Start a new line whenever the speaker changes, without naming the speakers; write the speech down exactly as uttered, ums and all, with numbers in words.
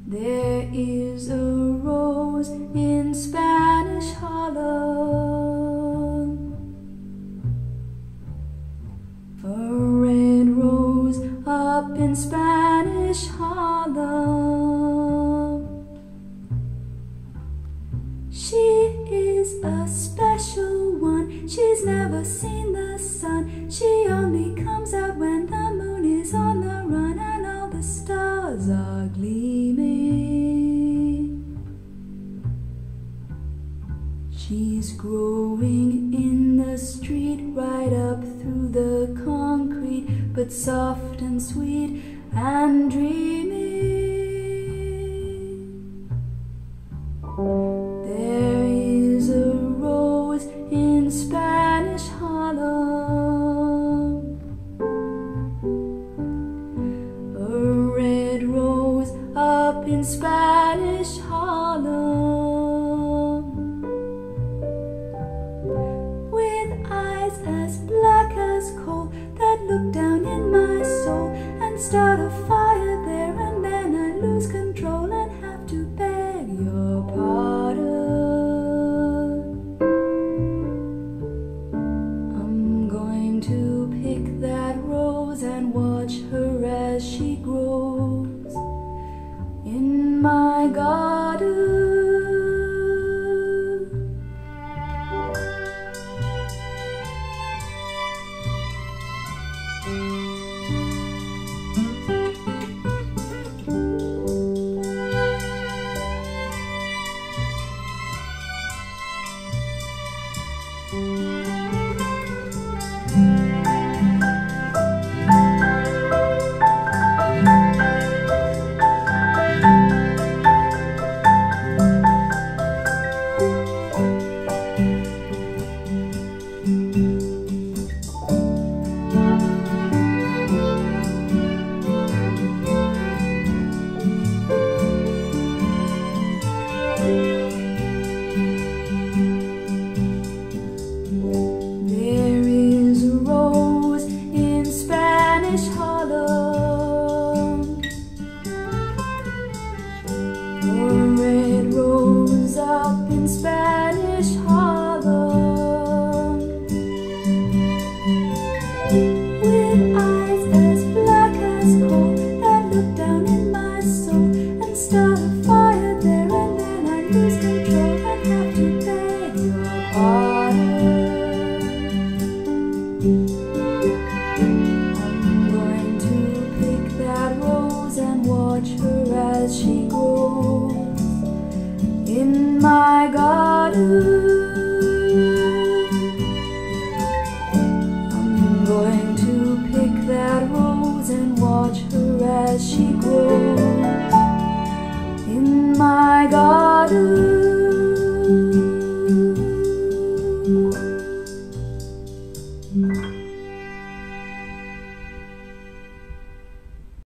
There is a rose in Spanish Harlem, a red rose up in Spanish Harlem. She is a special one, she's never seen the sun. She only comes out when the moon is on the run and all the stars are gleaming. She's growing in the street, right up through the concrete, but soft and sweet and dreamy. There is a rose in Spanish Harlem, a red rose up in Spanish Harlem, with eyes as black as coal that look down in my soul and start a fire there, and then I lose control and have to beg your pardon. I'm going to pick that rose and watch her as she grows in my garden. A red rose up in Spanish Harlem, with eyes as black as coal that look down in my soul and start a fire there, and then I lose control and have to beg your pardon. I'm going to pick that rose and watch her as she grows in my garden. I'm going to pick that rose and watch her as she grows in my garden.